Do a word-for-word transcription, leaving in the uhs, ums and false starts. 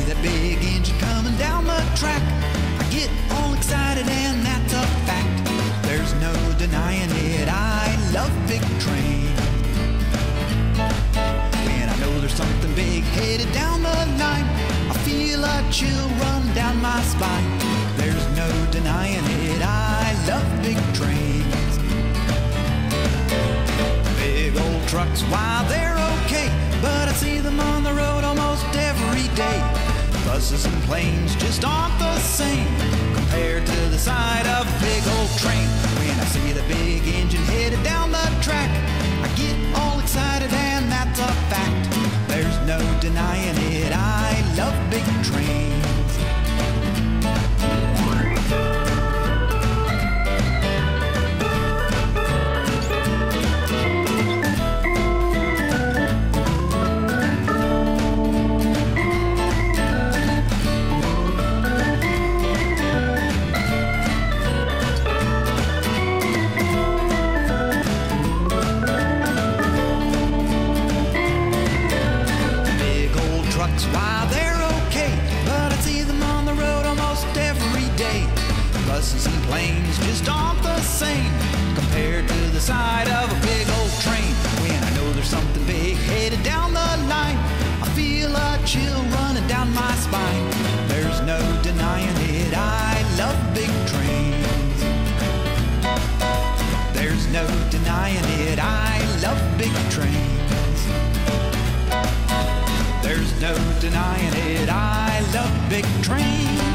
that big engine coming down the track, I get all excited and that's a fact. There's no denying it, I love big trains. When I know there's something big headed down the line, I feel a chill run down my spine. There's no denying it, I love big trains. Big old trucks, why they're okay, but I see them on the road almost every day. Buses and planes just aren't the same compared to the side of a big old train. When I see the big engine headed down the track, I get all excited and that's a fact. There's no denying it, I love big trains. Why they're okay, but I see them on the road almost every day. Buses and planes just aren't the same compared to the side of a big old train. When I know there's something big headed down the line, I feel a chill running down my spine. There's no denying it, I love big trains. There's no denying it, I love big trains. There's no denying it, I love big trains.